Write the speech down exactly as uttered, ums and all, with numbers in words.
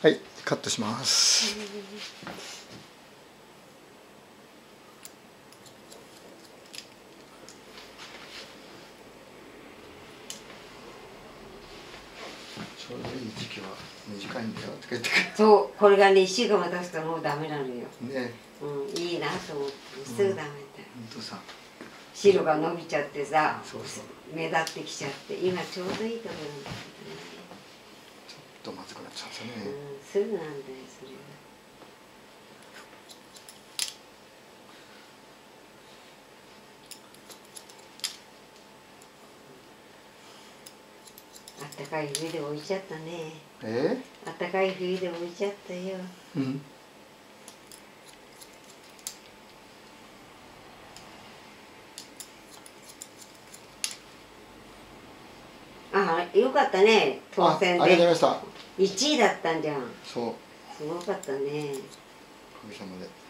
はい、カットします。ちょうどいい時期は短いんだよとか言ってくる。 そう、これがねいっしゅうかんも経つともうダメなのよ。 ね、 うん、いいなと思ってすぐダメだよ。 本当さ。 白が伸びちゃってさ、 そうそう。 目立ってきちゃって、今ちょうどいいところなんだけどね。 ちょっとまずくなっちゃうんですよね。 うん、すぐなんだよそれが。あったかい冬で置いちゃったね。 えあったかい冬で置いちゃったよ。 うん。 ああ、よかったね、当選で。 あ、ありがとうございました。 いちいだったんじゃん。 そう。 すごかったね。 おかげさまで。